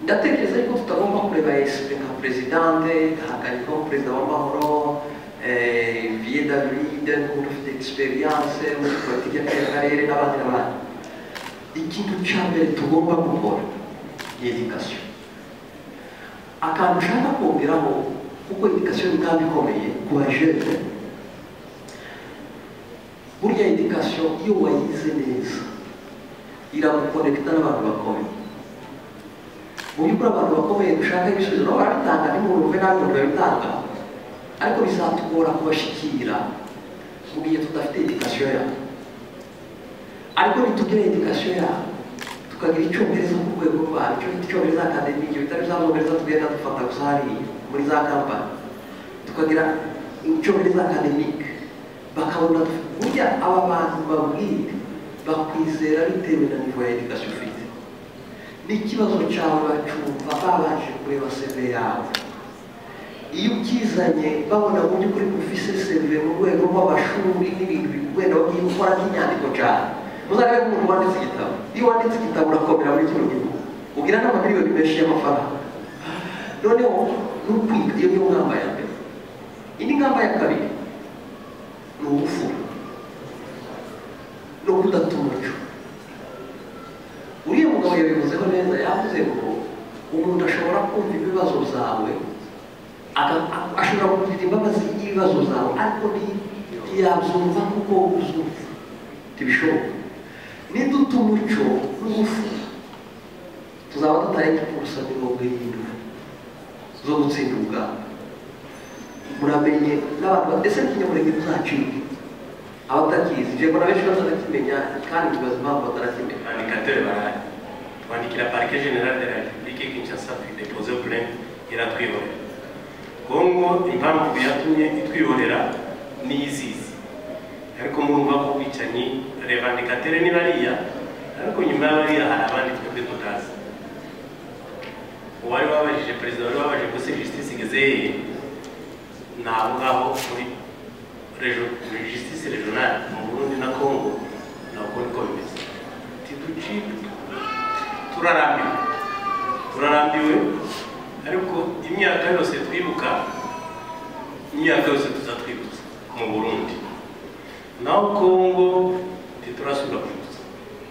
ndatekereza yuko tutagomba kureba esipe nka perezidante hagarikaho perezida w'amahoro Vie David umuntu ufite experience muri politiki y'akarere n'abandi n'abandi. Ikintu cya mbere tugomba gukora ni education. Akantu ushaka kongeraho kuko education ni kandi ikomeye ku bajene. Burya education iyo wayize neza iragukonekita n'abantu bakomeye. Mu by'ukuri abantu bakomeye dushaka ibisubizo nabo barabitanga n'umuntu uve nabi umuntu babitanga, ariko bizatugora kubashikira mu gihe tudafite education yabo. Ariko nitugira education yabo tukagira icyongereza ku rwego rwacyo, icyongereza akademike bitari bizamwongereza tugenda dufata gusa hariya muri za kampani, tukagira icyongereza akademike bakabona burya aba bantu babwire bakwizera bitewe na nivo ya education ufite. N'ikibazo cyawe bacumva babanje kureba CV yawe. Iyo ukizanye babona mu by'ukuri ufise CV mu rwego rw'amashuri n'ibintu wenda wagiye gukora nk'inyandiko cyane, muzarebe ko umuntu wanditse igitabo. Iyo wanditse igitabo urakomera muri kino gihugu ugira n'amamiliyoni menshi y'amafaranga. Noneho n'ukwiga iyo niyo ngamba ya mbere. Indi ngamba ya kabiri ni ubufura no kudata umuco. Uriya mugabo yabivuzeho neza, yavuze ngo umuntu ashobora kumva ibibazo zawe ashobora kugira imbabazi y'ibibazo zawe ariko ntiyabyumva kuko uzumva ntibishoboka. Niduta umuco n'ubufura tuzaba tutarenga kurusha 70 zo gutsinda ubwabo. Muramenye n'abantu ndetse n'ikinyamurenge tuzacika abatakizi je mbona benshi batarakimenya kandi tubaza impamvu batarakimenya. Indicateur barahari twandikira Parquet General de la République Kinshasa déposer plainte iratwihorera. Kongo impamvu yatumye itwihorera niyizizi, ariko murumva ko bicanyi reba indicateur ni bariya, ariko nyuma y'abariya hari abandi twebwe tutazi. Uwari wabajije perezida wari wabajije ko justice igeze nabo ngaho muri justice régionale mu Burundi na Congo nako niko bimeze. Turarambiwe ariko imyaka yose twibuka, imyaka yose tuzatwibutsa mu Burundi naho Congo titurasubira kwibutsa.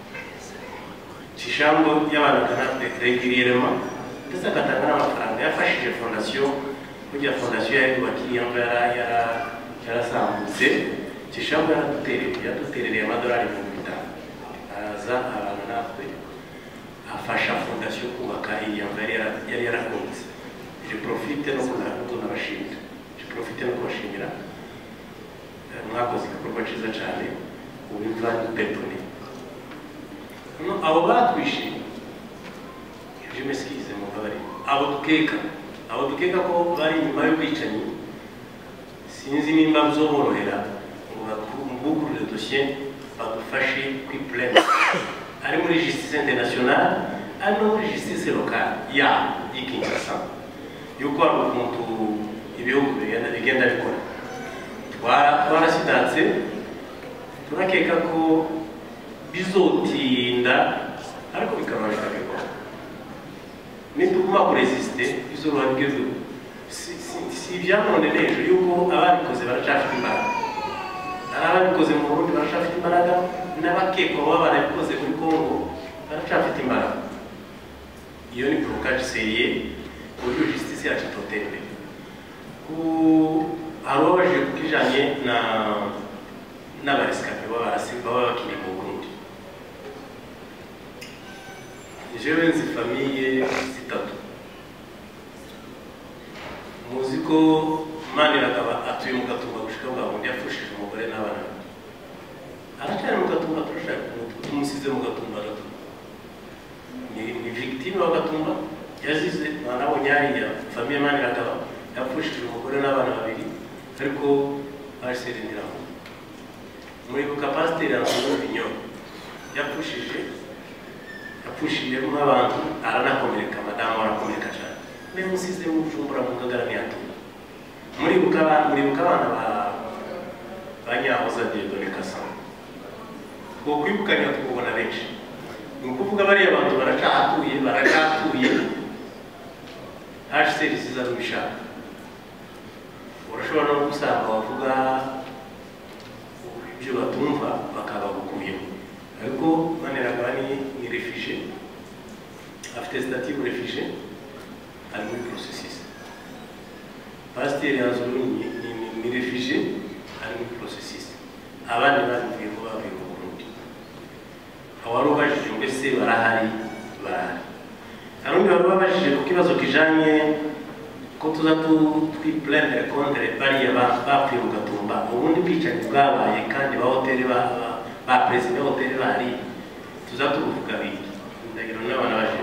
Cishambo y'abantu régulièrement ndetse agatanga n'amafaranga yafashije fondation kugira fondation yayubakiye yarasambutse. Cishambo yaduterereye amadolari 50 araza abantu natwe afasha fondation kubaka iyi yari yarakunze. Je profite no kunabashimira, kubashimira mwakoze igikorwa cyiza cyane uwimva dupepone abo batwishimiye. Je m'excuse mu kabari abo dukeka ko bari inyuma y'ubwicanyi sinzi nimba muzoborohera ngo mbugurure dossier badufashe kwiplena ari muri justice internationale ari no muri justice locale ya Kinshasa yuko ari umuntu ibihugu bigenda bikora. Twarasidatse turakeka ko bizotinda ariko bikabasha bikora. Nituguma kuresiste bizoroha bigeze si byanone n'ejo yuko ababikoze baracafite imbaraga, ababikoze mu Burundi baracafite imbaraga, n'abakekwa baba barabikoze muri Congo baracafite imbaraga. Iyo ni blocage sérieux muri justice yacu totembe. Arobaje kukijanye n'abarescape baba bakiri mu Burundi. Jewe nzi famille zitatu. Muziko Maniragaba atuye mu Gatumba gushika bwa wundi yafushije umugore n'abana. Aracyari mu Gatumba turashaka tumusize mu Gatumba gato. Ni victime wa Gatumba yazize nabonye hariya famille Maniragaba yafushije umugore n'abana babiri ariko baserindiraho. Muri capacité ya Vinyo yafushije nk'abantu aranakomereka, madamu arakomereka cyane. Niba musize mu Bujumbura mu Ngagara ntiyatuma. Muribuka abana ba Nyahoza Dieudonné Kassan. Two kwibukanya tukubona benshi. Ni ukuvuga bariya bantu baracatuye HCR ziza n'ibishaka urashobora no gusanga bavuga ibyo batumva bakaba gukuyemo ariko Maniragaba ni refugee afite statut de refugee ari muri processus Pasiteri Anzuru ni refugee ari muri processus abandi bavuye ko bavuye mu Burundi awari ubajije mbese barahari arundi bari babajije ku kibazo kijanye ko tuza twiplendre contre bariya bapfuye mu Gatumba ubundi bwicanyi bwabaye kandi ba hoteli ba president hoteli bari tuza tuvuga biki ndagiro n'abana baje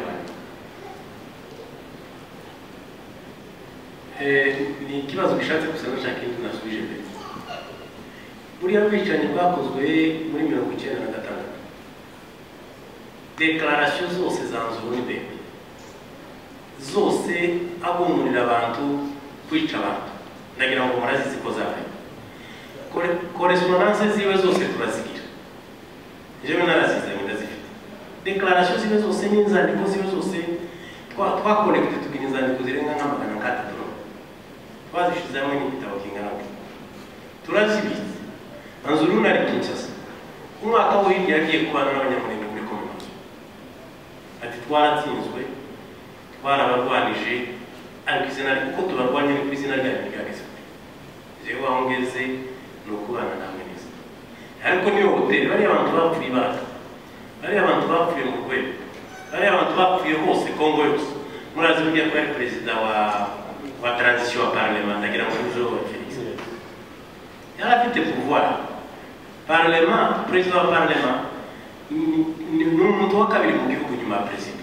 ni ikibazo gishatse gusa n'ashaka indi nasubije mbere buriya bwicanyi bwakozwe muri 1996 declaration zose zanzura imbere zose agumurira abantu kwica abantu ndagira ngo murazizi ko zabaye correspondance ziwe zose turazigira jewe narazize ndazifite declaration ziwe zose n'inzandiko ziwe zose twakolekte tugira inzandiko zirenga nk'amagana nk'atatu twazishize hamwe n'igitabo kingana turazibitse Anzuru nari Kinshasa umwaka wo hirya yagiye kubana n'abanyamurenge muri kominozi ati twaratsinzwe twarabarwanije ariko izina kuko tubarwanye ni ku izina ryanyu rya Gisirikare jewe aho ngeze ni ukubana namwe neza ariko niyo hoteli bariya abantu bapfuye bariya abantu bapfuye mu Rwego bariya abantu bapfuye hose Kongo yose murazi burya ko yari perezida wa transition wa parlement ndagira ngo nizo Felix yari afite pouvoir parlement président wa parlement ni umuntu wa kabiri mu gihugu nyuma ya perezida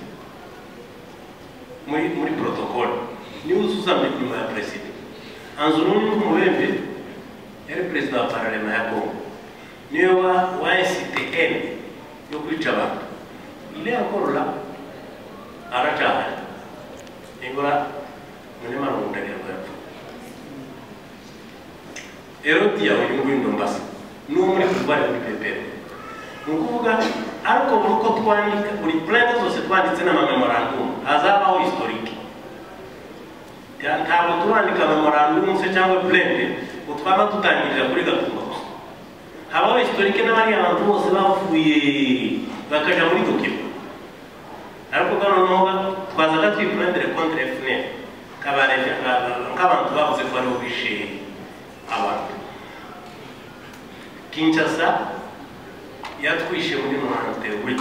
muri protocole ni uzuzamye nyuma ya perezida Anzuru ni umubembe yari perezida wa parlement ya Congo niwe wa STN yo kwica abantu ile encore là aracahari ingora munema n'umutagira bwapfa Erodia uyu nguyu Ndombasa n'umuri kubara muri pepero nukuvuga ariko uko twandika buri plainte zose twanditse na memorandum azabaho historique ntabwo turandika memorandum se cyangwa plainte utwaba tutangirira kuri Gatumba gusa habaho historique n'abari abantu bose bavuye bakaja muri Tokyo ariko noneho twazaga twiprendre contre FNL kabareja nk'abantu bavuze ko ari ubishe abantu Kinshasa yatwishe muri 98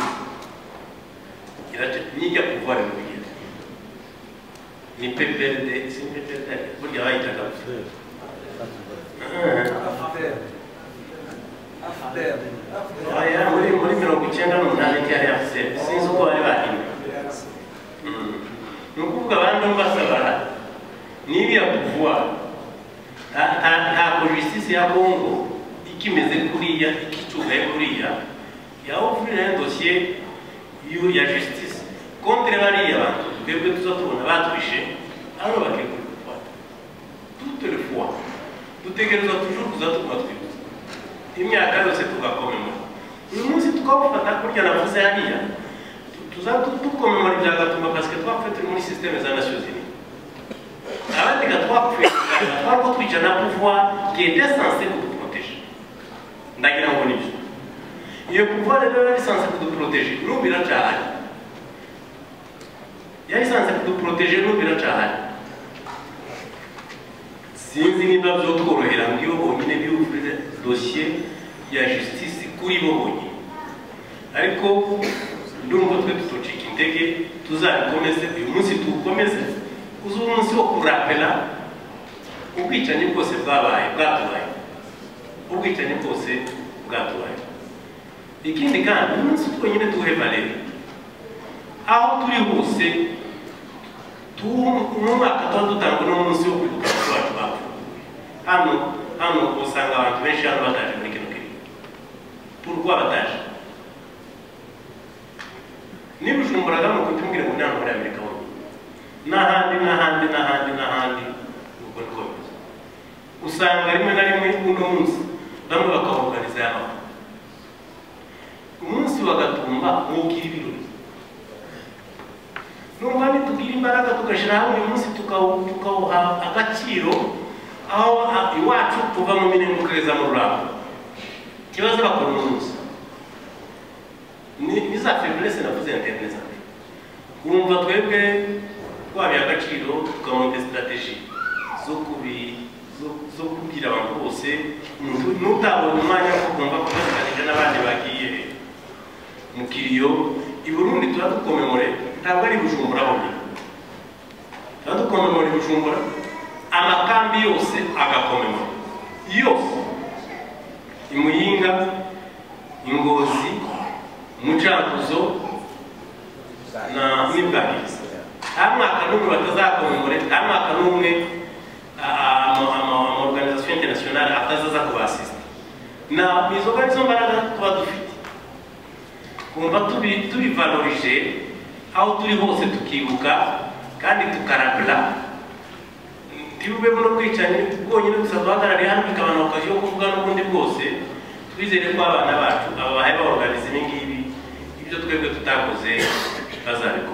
nijya kuvara mu bihe ni PPRD burya bayitaga muri 1998 yari afite sinzi uko bari bahimba ni ukuvuga abandi mbasabara n'iriya pouvoir ntabwo justice ya Congo ikimeze kuriya ikicugaye kuriya yaouvrir un dossier ya justice contre bariya bantu twebwe tuza tubona batwishe abo bakekura gufata toute le fois dutegereza toujours kuza tuguma twibuza imyaka yose tugakomemora uyu munsi tukawufata kurya navuze hariya tuza tukomemora ibya Gatumba parce que twafite muri système za Nations Unies abandi gatwapfuye twariko twica na pouvoir qui était censé nous protéger ndagira ngo nibyo iyo pouvoir rero yari censé nous protéger nous biracahari yari censé nous protéger nous biracahari sinzi niba byo tworohera ngiyo bonyine by'ufite dossier ya justice kuri bo bonyine ariko ndumva twe tutocika intege tuzabikomeze uyu munsi tukomeze uzu umunsi wo kurapela ubwicanyi bwose bwabaye ubwicanyi bwose bwatubaye ikindi kandi umunsi twonyine tuhe valere aho turi hose umwaka tuba dutanga n'umunsi wo kwibuka abacu bapfuye hano usanga abantu benshi hano bataje muri kino gihe pourquoi bataje niba ujumburaga mu kutubwira ngo ntabwo muri Amerika n'ahandi nuko niko bimeze usanga rimwe na rimwe uno munsi bamwe bakaorganiza y'amahoro umunsi wa Gatumba nk'ugira ibirori numva nitugira imbaraga tugashyira hamwe uyu munsi tukawuha agaciro aho iwacu tuva mu minembwe ukageza mu Rurambo ikibazo bakora umunsi ni za faiblesse navuze interne zanjye urumva twebwe twabiha agaciro tukamonta strategie zo kubwira abantu bose nutabona umwanya wo kumva ko bafatanyije n'abandi bagiye mu kiriyo i Burundi tuba dukomemore ntabwo ari Bujumbura honyine tuba dukomemore Bujumbura amakambi yose agakomemora yose Imuyinga Ingozi Mucankuzo na Nibwariza nta mwaka n'umwe batazakomemore nta mwaka n'umwe amaorganisation internationale atazaza kubasista na izo nizo mbaraga tuba dufite kumva tubivalorije aho turi hose tukibuka kandi tukarabla ntibube no kwicanye bwonyine gusa duhagarariye hano bikabana okaziyo kuvuga n'ubundi bwose twizere ko abana bacu aba bahe baorganize ibingibi ibyo twebwe tutakoze bazabikora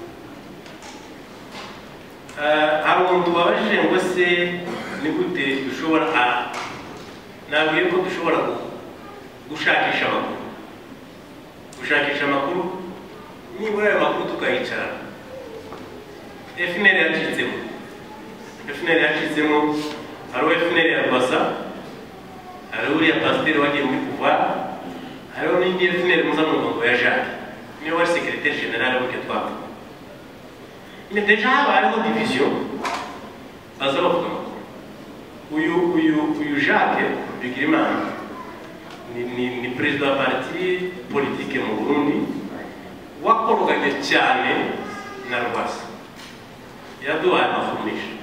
hari umuntu wabajije ngo se ni gute dushobora nabwiye ko dushobora gushakisha amakuru nibura ayo makuru tukayicara FNL yacitsemo hariho FNL ya Rwasa hariho uriya pasiteri wagiye muri pouvoir hariho n'indi FNL mpuzamuryango ya Jacques niwe wari secrétaire général w'icyo twavuga mais déjà habayeho division baza bavuga uyu Jacques Bigirimana ni président wa parti politique mu Burundi wakoroganye cyane na Rwasa yaduhaye amafumisha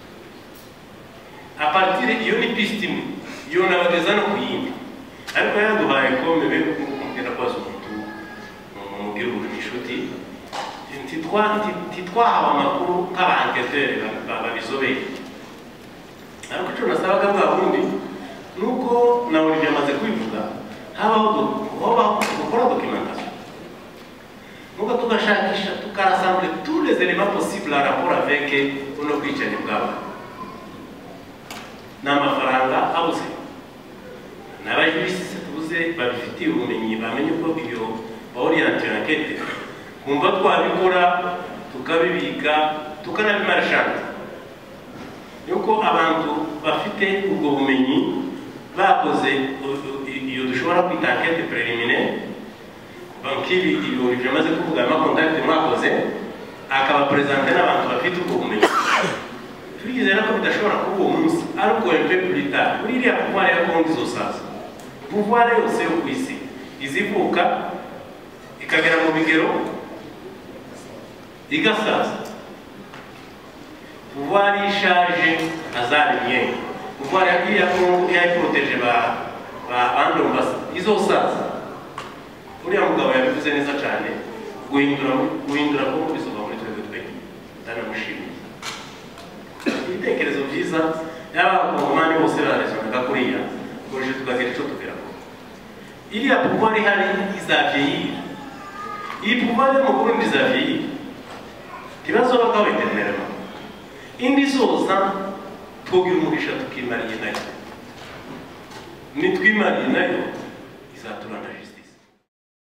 a partir iyo ni piste imwe iyo nabageza no kuyindi ariko yaduhaye kome be kumubwira kwazo umuntu mubwira inshuti titwahawe amakuru nk'abanketere babizobeye ariko icyo nasabaga bwa bundi nuko nawe byamaze kwivuga habaho gukora documentation nuko tugashakisha tukarassemble tous les éléments possibles en rapport avec uno bwicanyi bw'abantu n'amafaranga abuze n'abajurisi tubuze babifitiye ubumenyi bamenye uko iyo baorientera enquête kumva twabikora tukabibika tukanabimarshanta yuko abantu bafite ubwo bumenyi bakoze iyo dushobora kwita enquête préliminaire bankibi iyo bimaze kuvuga amakontakte mwakoze akaba presente n'abantu bafite ubwo bumenyi turizera ko bidashobora kuba uwo munsi ariko un peu plus tard muri iriya pouvoir ya Congo izosaza pouvoir yose yo ku isi izivuka ikagera mu bigero igasaza pouvoir ishaje azarimye pouvoir ya Congo yayiproteje bandombasa izosaza uriya mugabo yabivuze neza cyane guhindura ko bizuba muri twebwe twenge ndanamushimiye ibitekerezo byiza yaba abakongomani bose bararezonaga kuriya kurije tukagira icyo tugeraho iriya pouvoir ihari izavyeyi iyi pouvoir yo mu Burundi izavyeyi tibazobaga wetemerera indi zoza twogira umugisha tukimariye nayo nitwimariye nayo izaturana